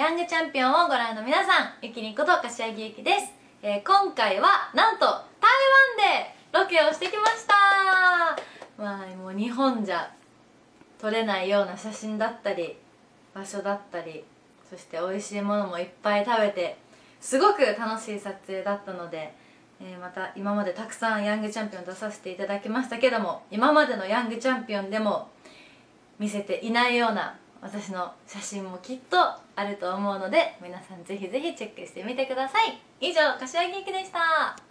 ヤングチャンピオンをご覧の皆さん、ゆきりんこと柏木ゆきです。今回はなんと台湾でロケをしてきました。もう日本じゃ撮れないような写真だったり場所だったり、そして美味しいものもいっぱい食べて、すごく楽しい撮影だったので、また今までたくさんヤングチャンピオン出させていただきましたけども、今までのヤングチャンピオンでも見せていないような私の写真もきっとあると思うので、皆さんぜひぜひチェックしてみてください。以上、柏木由紀でした。